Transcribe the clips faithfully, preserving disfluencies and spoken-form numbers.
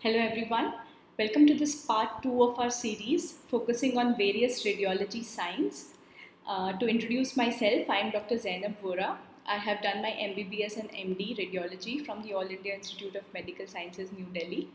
Hello everyone, welcome to this part two of our series focusing on various radiology signs. Uh, to introduce myself, I am Doctor Zainab Vora. I have done my M B B S and M D radiology from the All India Institute of Medical Sciences, New Delhi.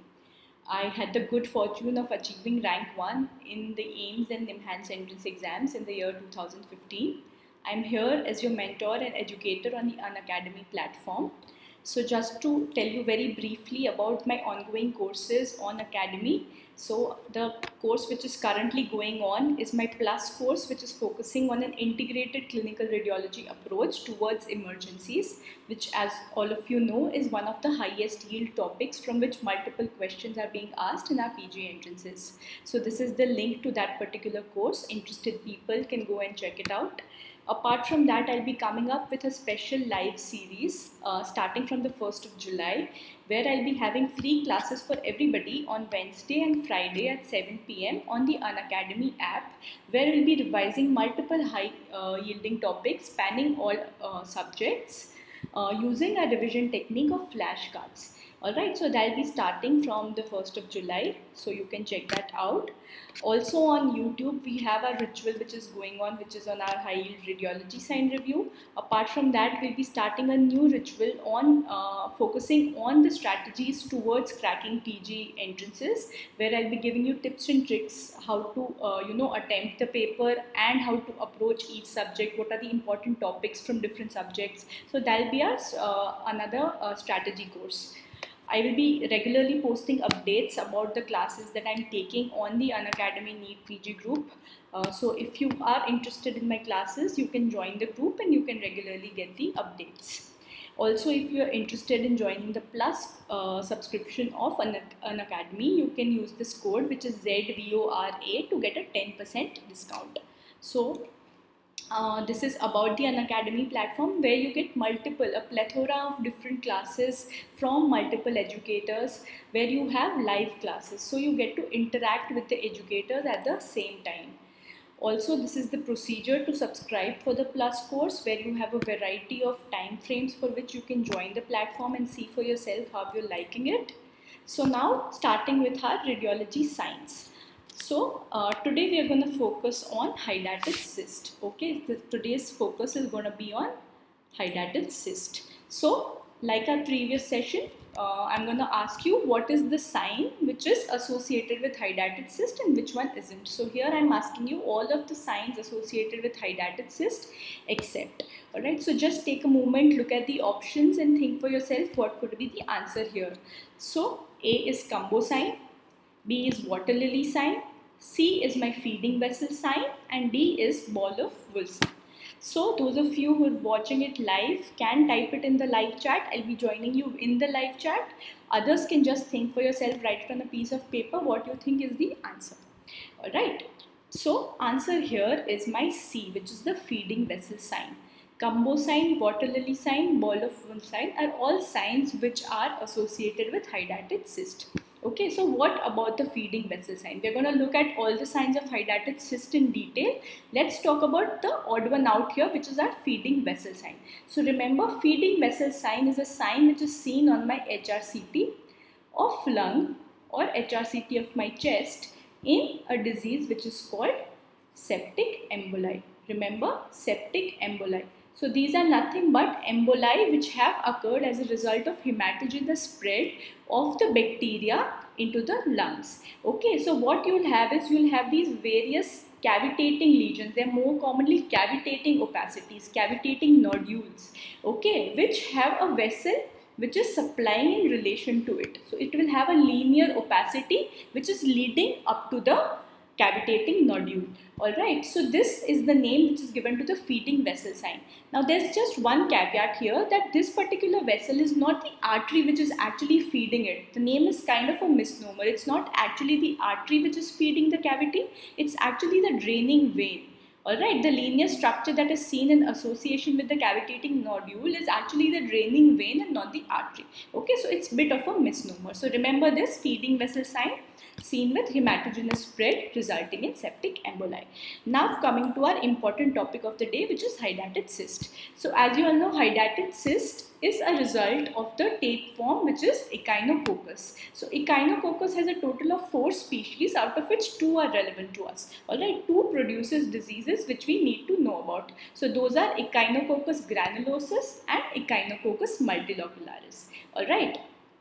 I had the good fortune of achieving rank one in the AIIMS and NIMHANS entrance exams in the year two thousand fifteen. I am here as your mentor and educator on the Unacademy platform. So just to tell you very briefly about my ongoing courses on Academy. So the course which is currently going on is my Plus course, which is focusing on an integrated clinical radiology approach towards emergencies, which, as all of you know, is one of the highest yield topics from which multiple questions are being asked in our P G entrances. So this is the link to that particular course. Interested people can go and check it out. Apart from that, I'll be coming up with a special live series uh, starting from the first of July, where I'll be having free classes for everybody on Wednesday and Friday at seven p m on the Unacademy app, where we'll be revising multiple high uh, yielding topics spanning all uh, subjects uh, using a revision technique of flashcards. Alright, so that'll be starting from the first of July, so you can check that out. Also on YouTube, we have our ritual which is going on, which is on our high yield radiology sign review. Apart from that, we'll be starting a new ritual on uh, focusing on the strategies towards cracking P G entrances, where I'll be giving you tips and tricks how to uh, you know attempt the paper and how to approach each subject, what are the important topics from different subjects. So that'll be our uh, another uh, strategy course. I will be regularly posting updates about the classes that I'm taking on the Unacademy NEET P G group. Uh, so if you are interested in my classes, you can join the group and you can regularly get the updates. Also, if you are interested in joining the Plus uh, subscription of Unacademy, you can use this code, which is Z V O R A, to get a ten percent discount. So Uh, this is about the Unacademy platform, where you get multiple, a plethora of different classes from multiple educators, where you have live classes. So you get to interact with the educators at the same time. Also, this is the procedure to subscribe for the Plus course, where you have a variety of time frames for which you can join the platform and see for yourself how you're liking it. So now, starting with our radiology science. So uh, today we are going to focus on hydatid cyst. Okay, the, today's focus is going to be on hydatid cyst. So like our previous session, uh, I'm going to ask you what is the sign which is associated with hydatid cyst and which one isn't. So here I'm asking you all of the signs associated with hydatid cyst except. Alright, so just take a moment, look at the options and think for yourself what could be the answer here. So A is Kumbo sign, B is water lily sign, C is my feeding vessel sign, and D is ball of wool sign. So those of you who are watching it live can type it in the live chat. I'll be joining you in the live chat. Others can just think for yourself, write it on a piece of paper what you think is the answer. Alright, so answer here is my C, which is the feeding vessel sign. Kumbo sign, water lily sign, ball of wool sign are all signs which are associated with hydatid cyst. Okay, so what about the feeding vessel sign? We're going to look at all the signs of hydatid cyst in detail. Let's talk about the odd one out here, which is our feeding vessel sign. So remember, feeding vessel sign is a sign which is seen on my H R C T of lung or H R C T of my chest in a disease which is called septic emboli. Remember, septic emboli. So these are nothing but emboli which have occurred as a result of hematogenous spread of the bacteria into the lungs. Okay, so what you will have is you will have these various cavitating lesions. They are more commonly cavitating opacities, cavitating nodules, okay, which have a vessel which is supplying in relation to it. So it will have a linear opacity which is leading up to the cavitating nodule. Alright, so this is the name which is given to the feeding vessel sign. Now there's just one caveat here, that this particular vessel is not the artery which is actually feeding it. The name is kind of a misnomer. It's not actually the artery which is feeding the cavity, it's actually the draining vein. Alright, the linear structure that is seen in association with the cavitating nodule is actually the draining vein and not the artery. Okay, so it's a bit of a misnomer. So remember this feeding vessel sign seen with hematogenous spread resulting in septic emboli. Now coming to our important topic of the day, which is hydatid cyst. So as you all know, hydatid cyst is a result of the tape form, which is Echinococcus. So Echinococcus has a total of four species, out of which two are relevant to us. Alright, two produces diseases which we need to know about. So those are Echinococcus granulosus and Echinococcus multilocularis. Alright.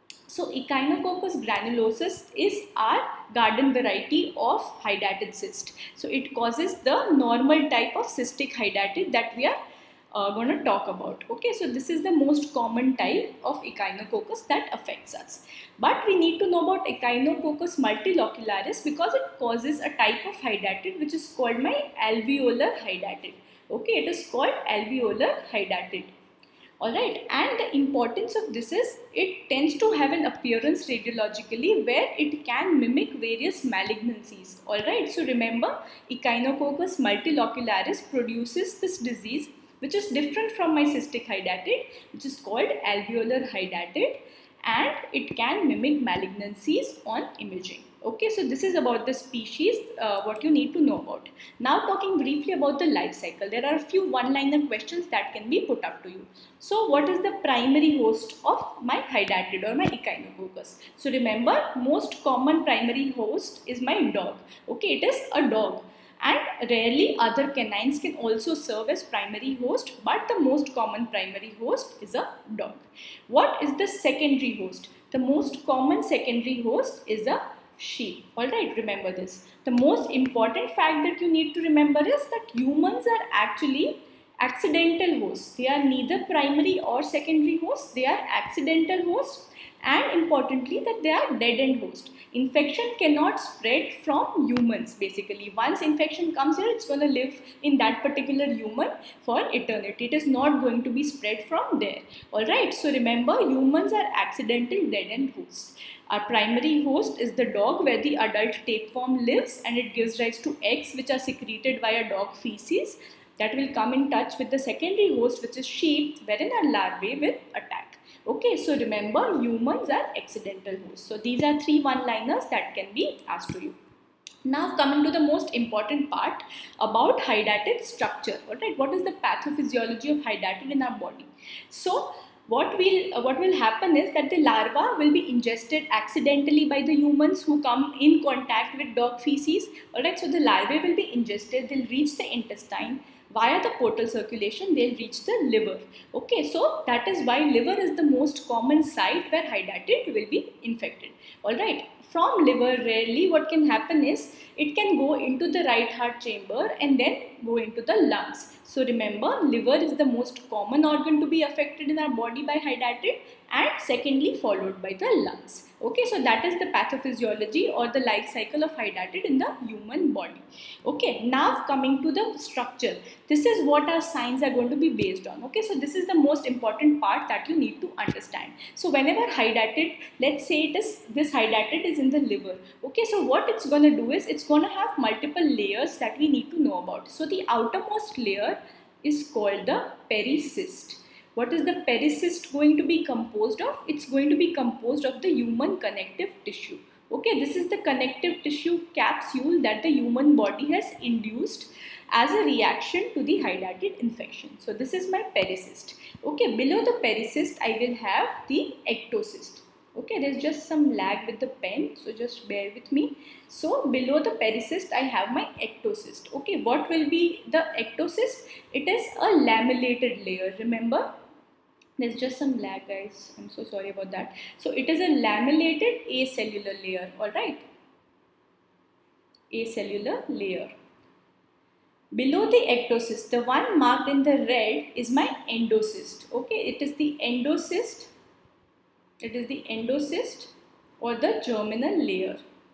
So Echinococcus granulosus is our garden variety of hydatid cyst. So it causes the normal type of cystic hydatid that we are uh, going to talk about. Okay, so this is the most common type of Echinococcus that affects us. But we need to know about Echinococcus multilocularis because it causes a type of hydatid which is called my alveolar hydatid. Okay, it is called alveolar hydatid. Alright, and the importance of this is it tends to have an appearance radiologically where it can mimic various malignancies. Alright, so remember, Echinococcus multilocularis produces this disease which is different from my cystic hydatid, which is called alveolar hydatid, and it can mimic malignancies on imaging. Okay, so this is about the species, uh, what you need to know about. Now talking briefly about the life cycle, there are a few one-liner questions that can be put up to you. So what is the primary host of my hydatid or my Echinococcus? So remember, most common primary host is my dog. Okay, it is a dog. And rarely other canines can also serve as primary host, but the most common primary host is a dog. What is the secondary host? The most common secondary host is a sheep. Alright, remember this. The most important fact that you need to remember is that humans are actually accidental hosts. They are neither primary or secondary hosts. They are accidental hosts, and importantly that they are dead-end hosts. Infection cannot spread from humans basically. Once infection comes here, it's going to live in that particular human for eternity. It is not going to be spread from there. Alright, so remember, humans are accidental dead-end hosts. Our primary host is the dog, where the adult tapeworm lives and it gives rise to eggs which are secreted via dog feces that will come in touch with the secondary host, which is sheep, wherein our larvae will attack. Okay, so remember, humans are accidental hosts. So these are three one-liners that can be asked to you. Now coming to the most important part about hydatid structure. Alright, what is the pathophysiology of hydatid in our body? So what will uh, what will happen is that the larva will be ingested accidentally by the humans who come in contact with dog feces. Alright, so the larvae will be ingested, they'll reach the intestine. Via the portal circulation, they'll reach the liver. Okay, so that is why liver is the most common site where hydatid will be infected. Alright, from liver, rarely what can happen is it can go into the right heart chamber and then go into the lungs. So remember, liver is the most common organ to be affected in our body by hydatid, and secondly followed by the lungs. Okay, so that is the pathophysiology or the life cycle of hydatid in the human body. Okay, now coming to the structure. This is what our signs are going to be based on. Okay, so this is the most important part that you need to understand. So whenever hydatid, let's say it is this hydatid is in the liver. Okay, so what it's going to do is it's going to have multiple layers that we need to know about. So the outermost layer is called the pericyst. What is the pericyst going to be composed of? It's going to be composed of the human connective tissue. Okay, this is the connective tissue capsule that the human body has induced as a reaction to the hydatid infection. So this is my pericyst. Okay, below the pericyst I will have the ectocyst. Okay, there's just some lag with the pen, so just bear with me. So below the pericyst I have my ectocyst. Okay, what will be the ectocyst? It is a lamellated layer. Remember, there's just some lag, guys. I'm so sorry about that. So it is a lamellated acellular layer. Alright, acellular layer. Below the ectocyst, the one marked in the red is my endocyst. Okay, it is the endocyst. It is the endocyst or the germinal layer.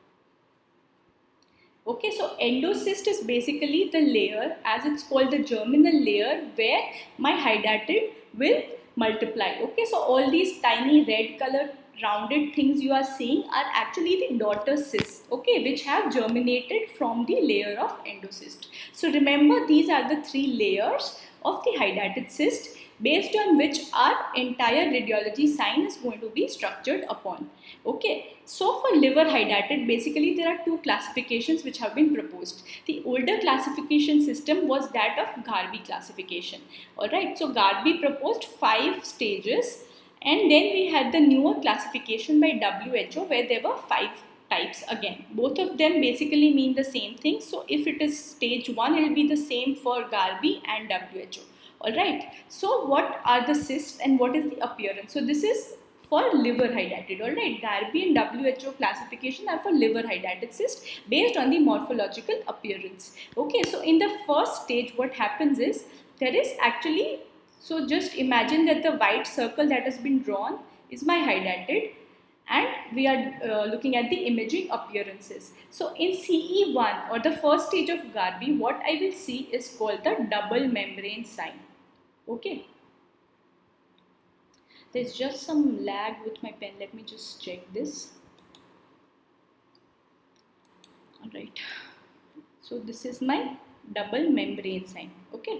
Okay, so endocyst is basically the layer, as it's called the germinal layer, where my hydatid will multiply. Okay, so all these tiny red colored rounded things you are seeing are actually the daughter cysts, okay, which have germinated from the layer of endocyst. So remember, these are the three layers of the hydatid cyst based on which our entire radiology sign is going to be structured upon. Okay, so for liver hydatid, basically there are two classifications which have been proposed. The older classification system was that of Garbe classification. Alright, so Garbe proposed five stages, and then we had the newer classification by W H O where there were five types again. Both of them basically mean the same thing. So if it is stage one, it will be the same for Garbe and W H O. Alright, so what are the cysts and what is the appearance? So this is for liver hydatid. Alright, Garbe and W H O classification are for liver hydatid cyst based on the morphological appearance. Okay, so in the first stage, what happens is there is actually, so just imagine that the white circle that has been drawn is my hydatid, and we are uh, looking at the imaging appearances. So in C E one or the first stage of Garbe, what I will see is called the double membrane sign. Okay, there's just some lag with my pen. Let me just check this. Alright, so this is my double membrane sign. Okay,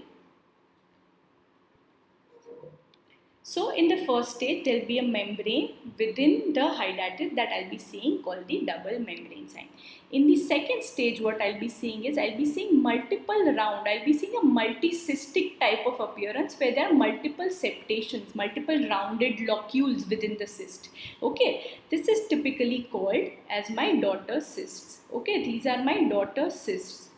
so in the first stage, there will be a membrane within the hydatid that I'll be seeing called the double membrane sign. In the second stage, what I'll be seeing is I'll be seeing multiple round, I'll be seeing a multicystic type of appearance where there are multiple septations, multiple rounded locules within the cyst. Okay, this is typically called as my daughter cysts. Okay, these are my daughter cysts.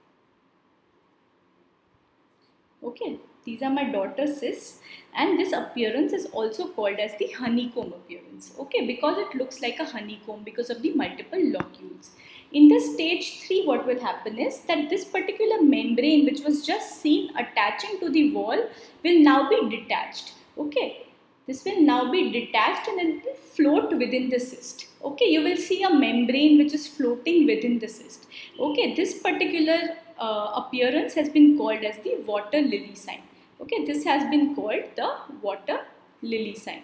Okay, these are my daughter cysts, and this appearance is also called as the honeycomb appearance. Okay, because it looks like a honeycomb because of the multiple locules. In the stage three, what will happen is that this particular membrane which was just seen attaching to the wall will now be detached. Okay, this will now be detached and it will float within the cyst. Okay, you will see a membrane which is floating within the cyst. Okay, this particular uh, appearance has been called as the water lily sign. Okay, this has been called the water lily sign.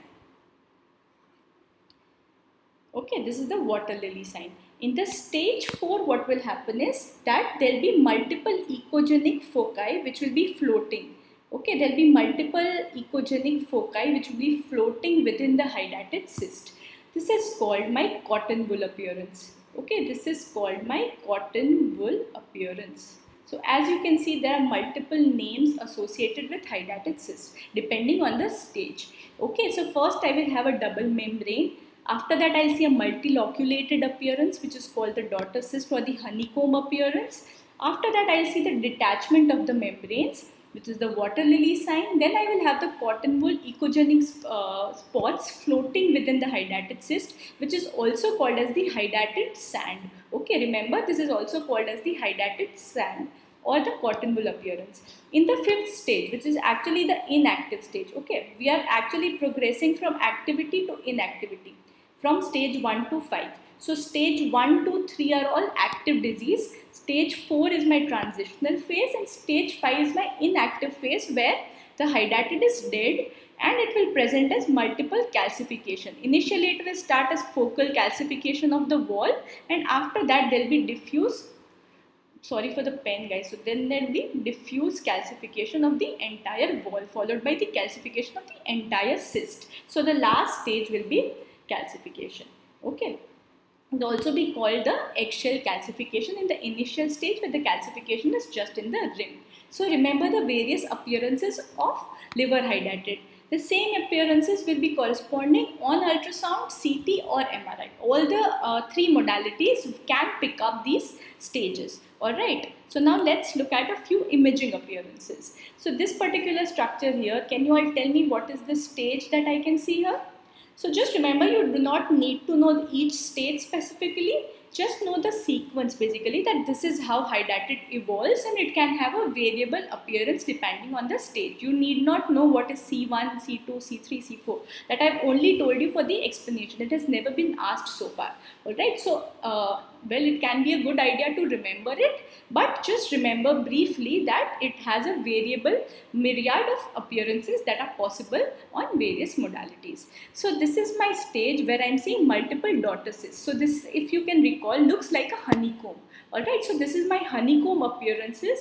Okay, this is the water lily sign. In the stage four, what will happen is that there will be multiple echogenic foci which will be floating. Okay, there will be multiple echogenic foci which will be floating within the hydatid cyst. This is called my cotton wool appearance. Okay, this is called my cotton wool appearance. So as you can see, there are multiple names associated with hydatid cyst depending on the stage. Okay, so first I will have a double membrane. After that, I'll see a multiloculated appearance which is called the daughter cyst or the honeycomb appearance. After that, I'll see the detachment of the membranes, which is the water lily sign. Then I will have the cotton wool echogenic uh, spots floating within the hydatid cyst, which is also called as the hydatid sand. Okay, remember, this is also called as the hydatid sand or the cotton wool appearance. In the fifth stage, which is actually the inactive stage, okay, we are actually progressing from activity to inactivity, from stage one to five. So stage one, two, three are all active disease. Stage four is my transitional phase and stage five is my inactive phase where the hydatid is dead and it will present as multiple calcification. Initially it will start as focal calcification of the wall, and after that there will be diffuse, sorry for the pen guys, so then there will be diffuse calcification of the entire wall followed by the calcification of the entire cyst. So the last stage will be calcification. Okay, it will also be called the eggshell calcification in the initial stage where the calcification is just in the rim. So remember the various appearances of liver hydatid. The same appearances will be corresponding on ultrasound, C T or M R I. All the uh, three modalities can pick up these stages. Alright, so now let's look at a few imaging appearances. So this particular structure here, can you all tell me what is the stage that I can see here? So just remember, you do not need to know each stage specifically, just know the sequence basically, that this is how hydatid evolves and it can have a variable appearance depending on the stage. You need not know what is C one, C two, C three, C four. That I have only told you for the explanation. It has never been asked so far. Alright, so uh, well, it can be a good idea to remember it, but just remember briefly that it has a variable myriad of appearances that are possible on various modalities. So this is my stage where I am seeing multiple daughter cysts. So this, if you can recall, looks like a honeycomb. Alright, so this is my honeycomb appearances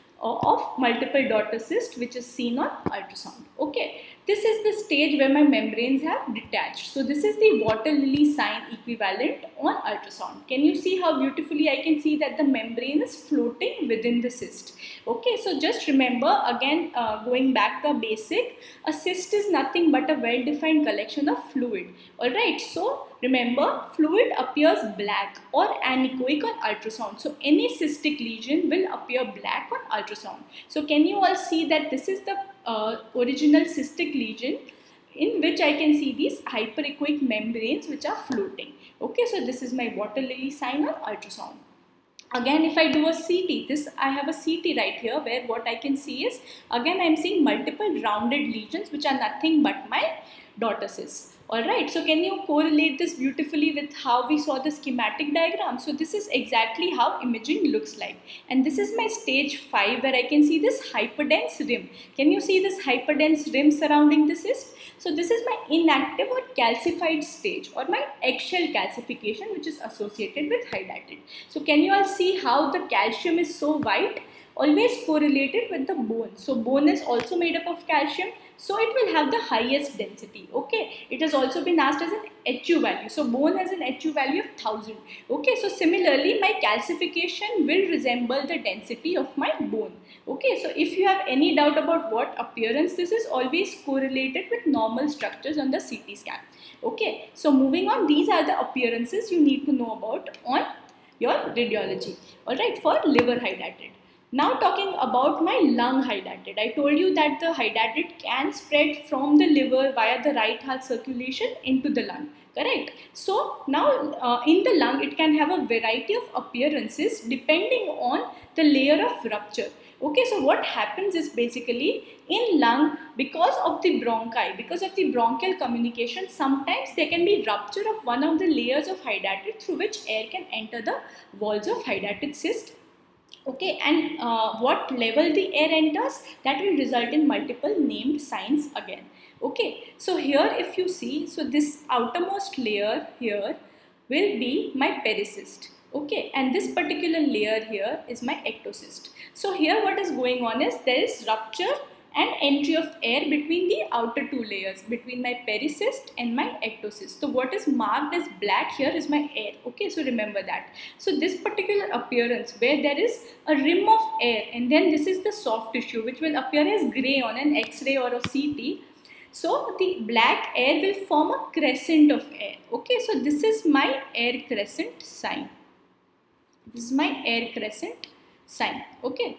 of multiple daughter cyst, which is seen on ultrasound. Okay, this is the stage where my membranes have detached. So this is the water lily sign equivalent on ultrasound. Can you see how beautifully I can see that the membrane is floating within the cyst? Okay, so just remember again, uh, going back to basic, a cyst is nothing but a well-defined collection of fluid. Alright, so remember, fluid appears black or anechoic on ultrasound. So any cystic lesion will appear black on ultrasound. So can you all see that this is the uh, original cystic lesion in which I can see these hyperechoic membranes which are floating. Okay, so this is my water lily sign on ultrasound. Again, if I do a C T, this I have a C T right here where what I can see is, again I am seeing multiple rounded lesions which are nothing but my daughter cysts. Alright, so can you correlate this beautifully with how we saw the schematic diagram? So this is exactly how imaging looks like. And this is my stage five where I can see this hyperdense rim. Can you see this hyperdense rim surrounding the cyst? So this is my inactive or calcified stage, or my eggshell calcification, which is associated with hydatid. So can you all see how the calcium is so white? Always correlated with the bone. So bone is also made up of calcium, so it will have the highest density. Okay, it has also been asked as an H U value. So bone has an H U value of one thousand. Okay, so similarly my calcification will resemble the density of my bone. Okay, so if you have any doubt about what appearance this is, always correlated with normal structures on the C T scan. Okay, so moving on, these are the appearances you need to know about on your radiology. Alright, for liver hydatid. Now talking about my lung hydatid. I told you that the hydatid can spread from the liver via the right heart circulation into the lung. Correct? So now uh, in the lung it can have a variety of appearances depending on the layer of rupture. Okay, so what happens is basically in lung, because of the bronchi, because of the bronchial communication, sometimes there can be rupture of one of the layers of hydatid through which air can enter the walls of hydatid cyst. Okay, and uh, what level the air enters, that will result in multiple named signs again. Okay, so here if you see, so this outermost layer here will be my pericyst. Okay, and this particular layer here is my ectocyst. So here what is going on is there is rupture and entry of air between the outer two layers, between my pericyst and my ectocyst. So what is marked as black here is my air. Okay, so remember that. So this particular appearance where there is a rim of air, and then this is the soft tissue which will appear as grey on an X-ray or a C T. So the black air will form a crescent of air. Okay, so this is my air crescent sign. This is my air crescent sign. Okay.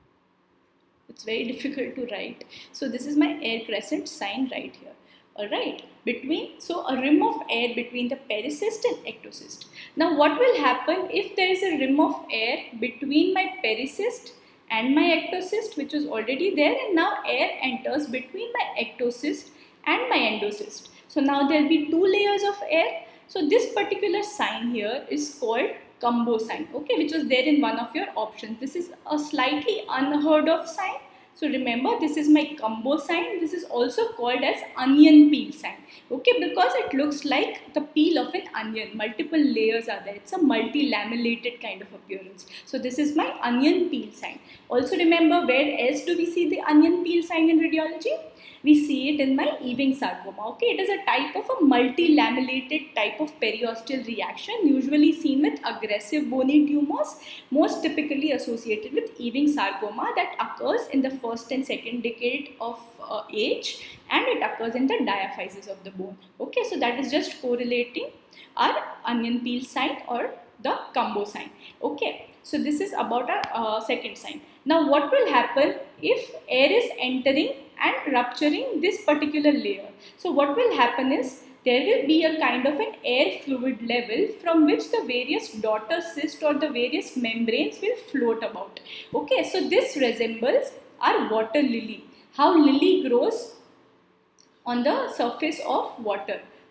It's very difficult to write. So this is my air crescent sign right here. Alright, between, so a rim of air between the pericyst and ectocyst. Now what will happen if there is a rim of air between my pericyst and my ectocyst, which was already there, and now air enters between my ectocyst and my endocyst. So now there will be two layers of air. So this particular sign here is called Cumbo sign, okay, which was there in one of your options. This is a slightly unheard of sign. So remember, this is my Cumbo sign. This is also called as onion peel sign, okay, because it looks like the peel of an onion. Multiple layers are there. It's a multi-lamellated kind of appearance. So this is my onion peel sign. Also remember, where else do we see the onion peel sign in radiology? We see it in my Ewing sarcoma. Okay, it is a type of a multi-lamellated type of periosteal reaction, usually seen with aggressive bony tumors, most typically associated with Ewing sarcoma, that occurs in the first and second decade of uh, age, and it occurs in the diaphysis of the bone. Okay, so that is just correlating our onion peel sign or the Cumbo sign. Okay, so this is about our uh, second sign. Now what will happen if air is entering and rupturing this particular layer? So what will happen is there will be a kind of an air fluid level from which the various daughter cysts or the various membranes will float about. Okay, so this resembles our water lily. How lily grows on the surface of water.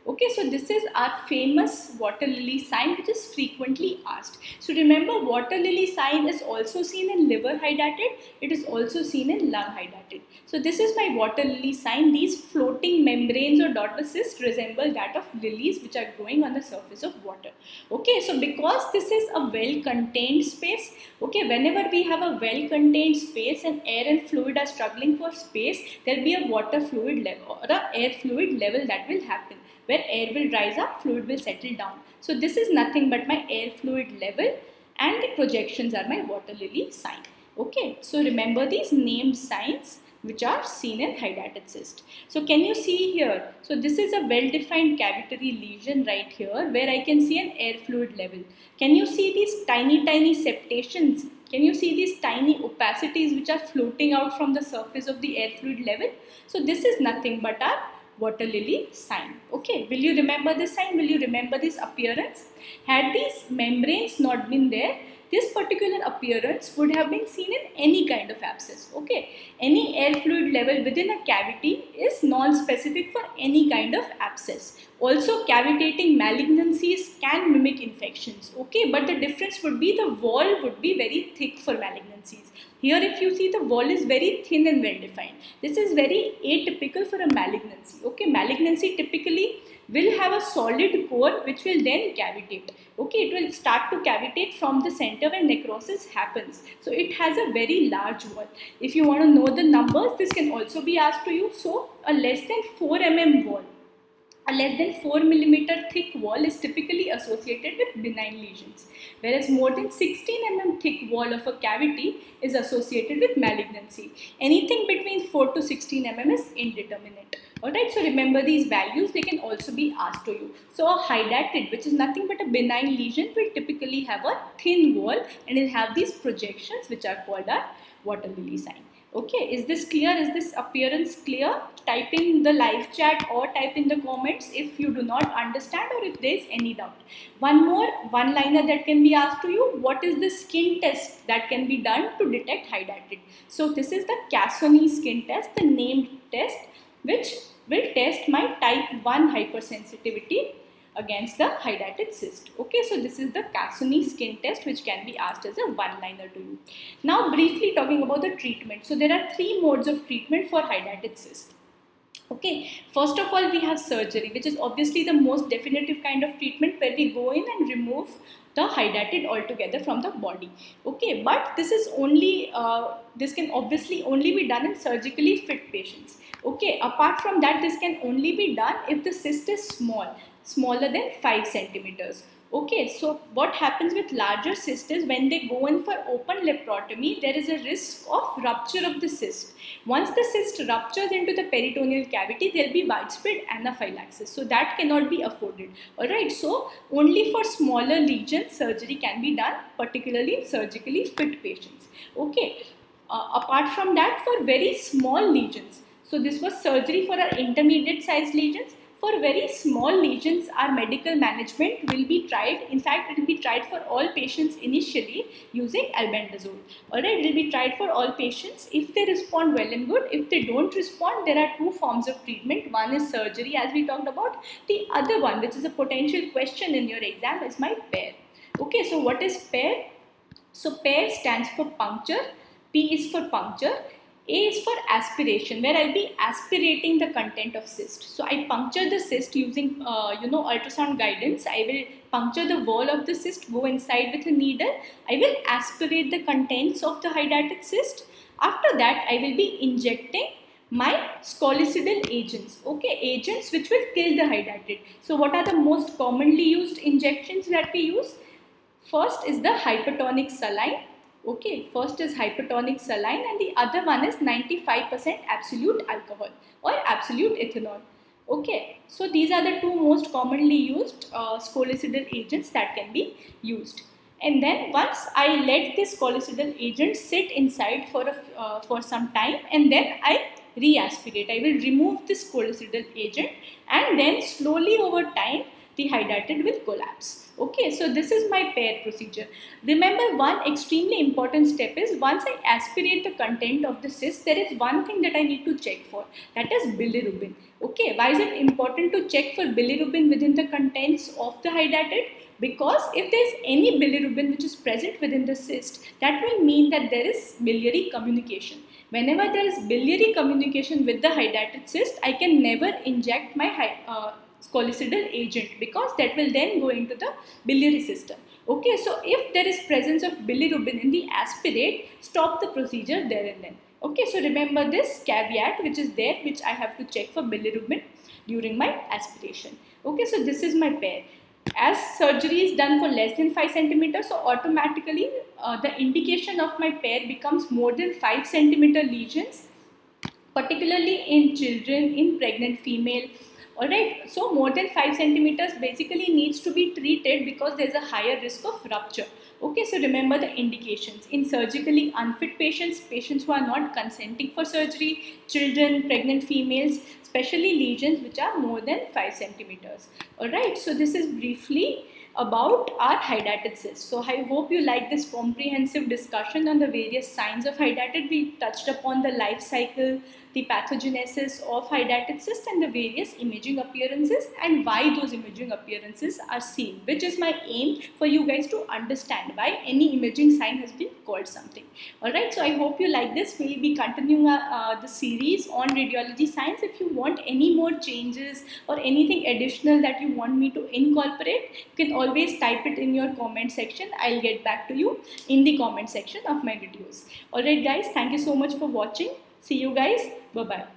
Okay, so this is our famous water lily sign, which is frequently asked. So remember, water lily sign is also seen in liver hydatid. It is also seen in lung hydatid. So this is my water lily sign. These floating membranes or daughter cysts resemble that of lilies which are growing on the surface of water. Okay, so because this is a well-contained space, okay, whenever we have a well-contained space and air and fluid are struggling for space, there will be a water fluid level or a air fluid level that will happen, where air will rise up, fluid will settle down. So this is nothing but my air fluid level, and the projections are my water lily sign. Okay, so remember these named signs which are seen in hydatid cyst. So can you see here? So this is a well-defined cavitary lesion right here, where I can see an air fluid level. Can you see these tiny tiny septations? Can you see these tiny opacities which are floating out from the surface of the air fluid level? So this is nothing but our water lily sign. Okay, will you remember this sign? Will you remember this appearance? Had these membranes not been there, this particular appearance would have been seen in any kind of abscess. Okay, any air fluid level within a cavity is non-specific for any kind of abscess. Also, cavitating malignancies can mimic infections. Okay, but the difference would be the wall would be very thick for malignancies. Here, if you see, the wall is very thin and well defined. This is very atypical for a malignancy. Okay, malignancy typically will have a solid core which will then cavitate. Okay, it will start to cavitate from the center when necrosis happens. So it has a very large wall. If you want to know the numbers, this can also be asked to you. So a less than four millimeter wall, a less than four millimeter thick wall is typically associated with benign lesions, whereas more than sixteen millimeter thick wall of a cavity is associated with malignancy. Anything between four to sixteen millimeter is indeterminate. Alright, so remember these values, they can also be asked to you. So a hydatid, which is nothing but a benign lesion, will typically have a thin wall and will have these projections which are called our water lily sign. Okay, is this clear? Is this appearance clear? Type in the live chat or type in the comments if you do not understand or if there is any doubt. One more one-liner that can be asked to you. What is the skin test that can be done to detect hydatid? So this is the Cassoni skin test, the named test, which will test my type one hypersensitivity against the hydatid cyst. Okay, so this is the Cassoni skin test which can be asked as a one-liner to you. Now briefly talking about the treatment. So there are three modes of treatment for hydatid cyst. Okay, first of all we have surgery, which is obviously the most definitive kind of treatment, where we go in and remove the hydatid altogether from the body. Okay, but this is only, uh, this can obviously only be done in surgically fit patients. Okay, apart from that, this can only be done if the cyst is small, smaller than five centimeters. Okay, so what happens with larger cysts is when they go in for open laparotomy, there is a risk of rupture of the cyst. Once the cyst ruptures into the peritoneal cavity, there will be widespread anaphylaxis. So that cannot be afforded. Alright, so only for smaller lesions, surgery can be done, particularly in surgically fit patients. Okay, uh, apart from that, for very small lesions, so this was surgery for our intermediate sized lesions. For very small lesions, our medical management will be tried. In fact, it will be tried for all patients initially using albendazole. Alright, it will be tried for all patients. If they respond well and good, if they don't respond, there are two forms of treatment. One is surgery, as we talked about. The other one, which is a potential question in your exam, is my PAIR. Okay, so what is PAIR? So PAIR stands for puncture, P is for puncture, A is for aspiration, where I'll be aspirating the content of cyst. So I puncture the cyst using, uh, you know, ultrasound guidance. I will puncture the wall of the cyst, go inside with a needle. I will aspirate the contents of the hydatid cyst. After that, I will be injecting my scolicidal agents, okay, agents which will kill the hydatid. So what are the most commonly used injections that we use? First is the hypertonic saline. Okay, first is hypertonic saline and the other one is ninety-five percent absolute alcohol or absolute ethanol. Okay, so these are the two most commonly used uh, scolicidal agents that can be used. And then once I let this scolicidal agent sit inside for, a, uh, for some time, and then I re-aspirate. I will remove this scolicidal agent and then slowly over time the hydatid will collapse. Okay, so this is my pair procedure. Remember, one extremely important step is once I aspirate the content of the cyst, there is one thing that I need to check for, that is bilirubin. Okay, why is it important to check for bilirubin within the contents of the hydatid? Because if there is any bilirubin which is present within the cyst, that will mean that there is biliary communication. Whenever there is biliary communication with the hydatid cyst, I can never inject my uh, colicidal agent, because that will then go into the biliary system. Okay, so if there is presence of bilirubin in the aspirate, stop the procedure there and then. Okay, so remember this caveat which is there, which I have to check for bilirubin during my aspiration. Okay, so this is my pair. As surgery is done for less than five centimeters, so automatically uh, the indication of my pair becomes more than five centimeter lesions, particularly in children, in pregnant female. Alright, so more than five centimeters basically needs to be treated because there is a higher risk of rupture. Okay, so remember the indications. In surgically unfit patients, patients who are not consenting for surgery, children, pregnant females, especially lesions which are more than five centimeters. Alright, so this is briefly about our hydatid cyst. So I hope you like this comprehensive discussion on the various signs of hydatid. We touched upon the life cycle, the pathogenesis of hydatid cyst, and the various imaging appearances and why those imaging appearances are seen, which is my aim for you guys to understand why any imaging sign has been called something. Alright, so I hope you like this. We will be continuing uh, uh, the series on radiology science. If you want any more changes or anything additional that you want me to incorporate, you can always type it in your comment section. I'll get back to you in the comment section of my videos. Alright guys, thank you so much for watching. See you guys. Bye-bye.